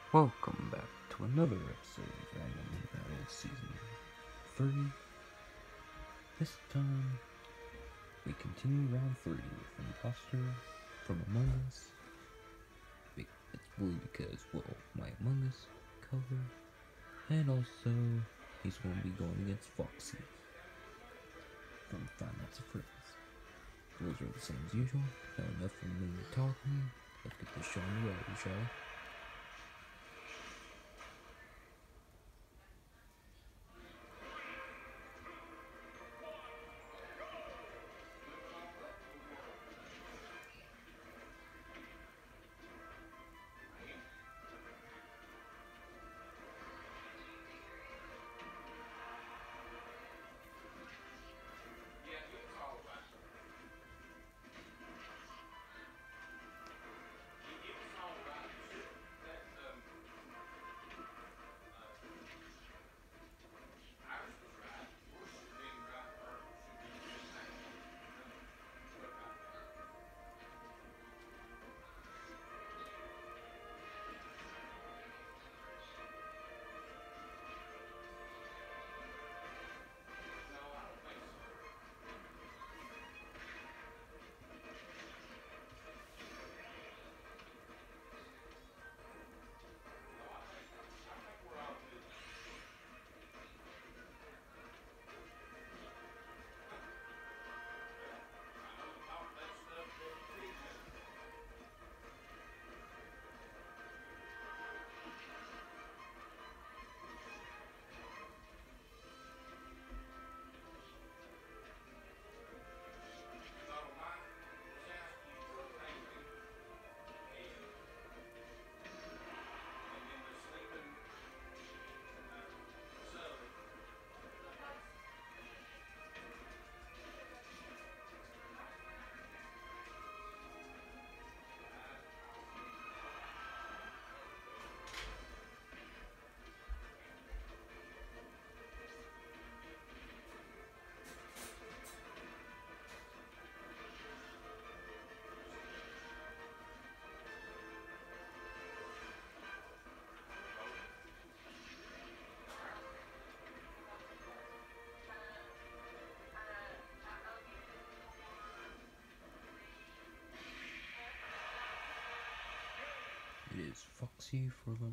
Welcome back to another episode of Random Battle Season 3. This time, we continue round 3 with Imposter from Among Us. It's blue because, well, my Among Us color. And also, he's going to be going against Foxy from Five Nights at Freddy's. Rules are the same as usual. Now enough of me talking. Let's get this show on the road, shall we? It is Foxy for the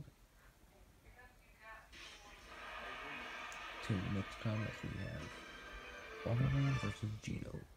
till next time as we have Bomberman versus Gino.